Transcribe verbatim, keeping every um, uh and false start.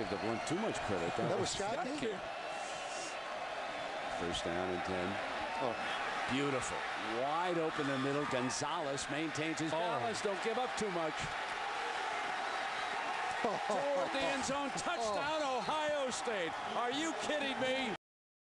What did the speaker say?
give the one too much credit. That, that was shocking. First down and ten. Oh. Beautiful. Wide open in the middle. Gonzalez maintains his balance. Oh. Don't give up too much. Toward the end zone. Touchdown, Ohio State. Are you kidding me?